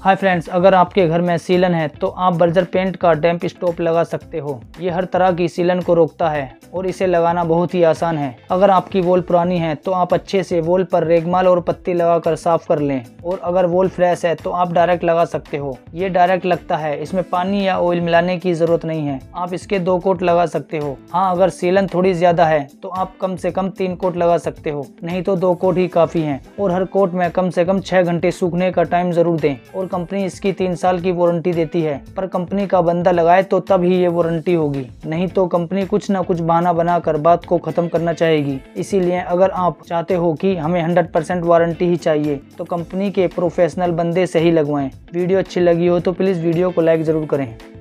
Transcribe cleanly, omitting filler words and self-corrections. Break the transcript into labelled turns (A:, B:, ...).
A: Hi friends, अगर आपके घर में सीलन है तो आप बर्जर पेंट का डैम्प स्टॉप लगा सकते हो। ये हर तरह की सीलन को रोकता है और इसे लगाना बहुत ही आसान है। अगर आपकी वॉल पुरानी है तो आप अच्छे से वॉल पर रेगमाल और पत्ती लगाकर साफ कर लें, और अगर वॉल फ्रेश है तो आप डायरेक्ट लगा सकते हो। ये डायरेक्ट लगता है, इसमें पानी या ऑयल मिलाने की जरूरत नहीं है। आप इसके 2 कोट लगा सकते हो। हाँ, अगर सीलन थोड़ी ज्यादा है तो आप कम से कम 3 कोट लगा सकते हो, नहीं तो 2 कोट ही काफी हैं। और हर कोट में कम से कम 6 घंटे सूखने का टाइम जरूर दें। और कंपनी इसकी 3 साल की वारंटी देती है, पर कंपनी का बंदा लगाए तो तब ही ये वारंटी होगी, नहीं तो कंपनी कुछ ना कुछ बहाना बनाकर बात को खत्म करना चाहेगी। इसीलिए अगर आप चाहते हो कि हमें 100% वारंटी ही चाहिए तो कंपनी के प्रोफेशनल बंदे से ही लगवाएं। वीडियो अच्छी लगी हो तो प्लीज वीडियो को लाइक जरूर करें।